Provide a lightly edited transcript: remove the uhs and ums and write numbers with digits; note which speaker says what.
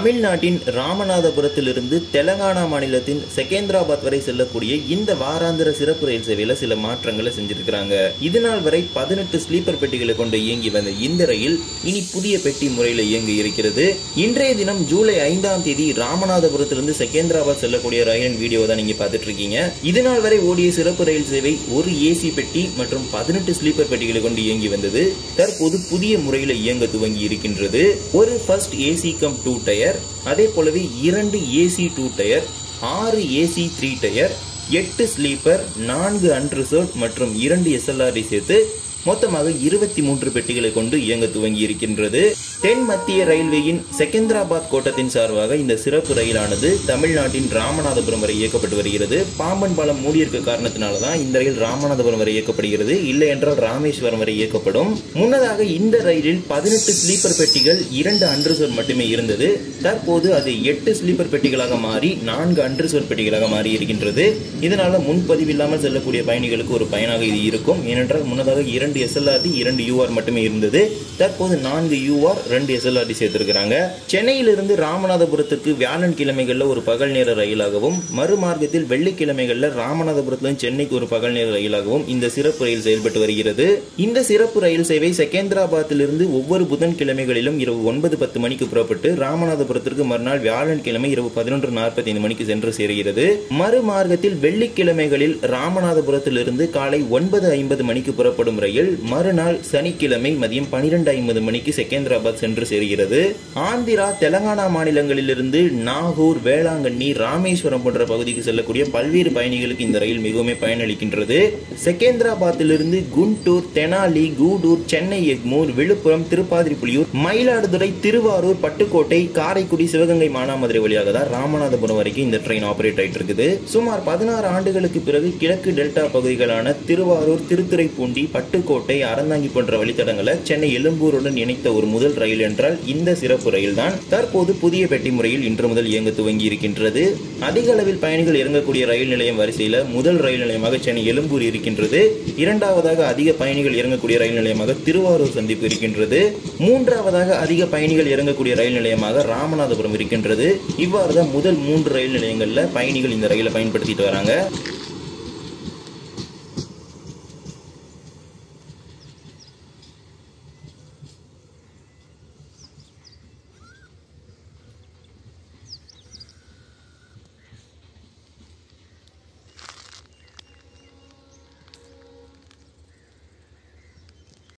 Speaker 1: தமிழ்நாட்டின் ராமநாதபுரத்திலிருந்து தெலங்கானா மாநிலத்தின் செகந்திராபாத் வரை செல்லக்கூடிய இந்த வாராந்திர சிறப்பு ரயில் சேவையில சில மாற்றங்களை செஞ்சிருக்கிறாங்க. இதுநாள் வரை 18 ஸ்லீப்பர் பெட்டிகளை கொண்டு இயங்கி வந்த இந்த ரயில் இனி புதிய பெட்டி முறையில் இயங்கி இருக்கிறது. இன்றைய தினம் ஜூலை 5ஆம் தேதி ராமநாதபுரத்திலிருந்து செகந்திராபாத் செல்லக்கூடிய ரயிலின் வீடியோ தான் நீங்க பார்த்துட்டு இருக்கீங்க. இதுநாள் வரை ஓடிய சிறப்பு ரயில் சேவை ஒரு ஏசி பெட்டி மற்றும் 18 ஸ்லீப்பர் பெட்டிகளை கொண்டு இயங்கி வந்தது. தற்போது புதிய முறையில் இயங்க துவங்கி இருக்கின்றது. ஒரு ஃபர்ஸ்ட் ஏசி கம் 2 டயர், அதே போலவே 2 AC 2 tier, 6 AC 3 tier, 8 sleeper, 4 unreserved மற்றும் 2 SLRD சேர்த்து மொத்தமாக 23 பெட்டிகளை கொண்டு இயங்க துவங்கி இருக்கின்றது. தென் மத்திய ரயில்வேயின் செகந்திராபாத் கோட்டத்தின் சார்பாக இந்த சிறப்பு ரயிலானது தமிழ்நாட்டின் ராமநாதபுரம் வரை இயக்கப்பட்டு வருகிறது. பாம்பன் பாலம் மூடியிருக்க காரணத்தினால்தான் இந்த ரயில் ராமநாதபுரம் வரை இயக்கப்படுகிறது. இல்லை என்றால் ராமேஸ்வரம் வரை இயக்கப்படும். முன்னதாக இந்த ரயிலில் 18 ஸ்லீப்பர் பெட்டிகள், 2 அன்ரிசர்வ் மட்டுமே இருந்தது. தற்போது அது 8 ஸ்லீப்பர் பெட்டிகளாக மாறி 4 அன்ரிசர்வ் பெட்டிகளாக மாறி இருக்கின்றது. இதனால முன்பதிவில்லாமல் செல்லக்கூடிய பயணிகளுக்கு ஒரு பயனாக இது இருக்கும். ஏனென்றால் முன்னதாக 2 SLRD 2 UR மட்டுமே இருந்தது. தற்போது 4 UR 2 SLRD சேர்த்திருக்கிறாங்க. சென்னையிலிருந்து ராமநாதபுரத்திற்கு வியாழன் கிழமைகள்ல ஒரு பகல் நேர ரயிலாகவும், மறுமார்க்கத்தில் வெள்ளிக்கிழமைகள்ல ராமநாதபுரத்திலிருந்து சென்னைக்கு ஒரு பகல் நேர ரயிலாகவும் இந்த சிறப்பு ரயில் செயல்பட்டு வருகிறது. இந்த சிறப்பு ரயில் சேவை செகந்திராபாத்திலிருந்து ஒவ்வொரு புதன்கிழமைகளிலும் இரவு 9:10 மணிக்கு புறப்பட்டு ராமநாதபுரத்திற்கு மறுநாள் வியாழன் கிழமை இரவு 11:45 மணிக்கு சென்று சேருகிறது. மறுமார்க்கத்தில் வெள்ளிக்கிழமைகளில் ராமநாதபுரத்திலிருந்து காலை 9:50 மணிக்கு புறப்படும் ரயில் மறுநாள் சனிக்கிழமை மதியம் 12:50 மணிக்கு செகந்திராபாத் சென்று சேர்கிறது. ஆந்திரா, தெலங்கானா மாநிலங்களிலிருந்து நாகூர், வேளாங்கண்ணி, ராமேஸ்வரம் போன்ற பகுதிக்கு செல்லக்கூடிய பல்வேறு பயணிகளுக்கு இந்த ரயில் மிகவும் பயனளிக்கின்றது. செகந்திராபாத்திலிருந்து குண்டூர், தெனாலி, கூடூர், சென்னை எக்மூர், விழுப்புரம், திருப்பாதிரிப்புலியூர், மயிலாடுதுறை, திருவாரூர், பட்டுக்கோட்டை, காரைக்குடி, சிவகங்கை, மானாமதுரை வழியாக தான் ராமநாதபுரம் வரைக்கும் இந்த ட்ரெயின் ஆபரேட் ஆயிட்டு இருக்குது. சுமார் 16 ஆண்டுகளுக்கு பிறகு கிழக்கு டெல்டா பகுதிகளான திருவாரூர், திருத்துறைப்பூண்டி, பட்டுக்கோட்டை, அறந்தாங்கி போன்ற வழித்தடங்களை சென்னை எழும்பூருடன் இணைத்த ஒரு முதல் ரயில் என்றால் இந்த சிறப்பு ரயில் தான். தற்போது புதிய பெட்டி முறையில் இன்று முதல் இயங்க துவங்கி இருக்கின்றது. அதிக அளவில் பயணிகள் இறங்கக்கூடிய ரயில் நிலையம் வரிசையில் முதல் ரயில் நிலையமாக சென்னை எழும்பூர் இருக்கின்றது. இரண்டாவதாக அதிக பயணிகள் இறங்கக்கூடிய ரயில் நிலையமாக திருவாரூர் சந்திப்பு இருக்கின்றது. மூன்றாவதாக அதிக பயணிகள் இறங்கக்கூடிய ரயில் நிலையமாக ராமநாதபுரம் இருக்கின்றது. இவ்வாறு தான் முதல் 3 ரயில் நிலையங்களில் பயணிகள் இந்த ரயிலை பயன்படுத்திட்டு வராங்க.